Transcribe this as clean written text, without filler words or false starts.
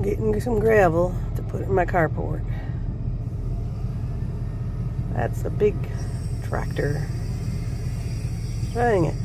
getting some gravel to put in my carport. That's a big tractor. Dang it.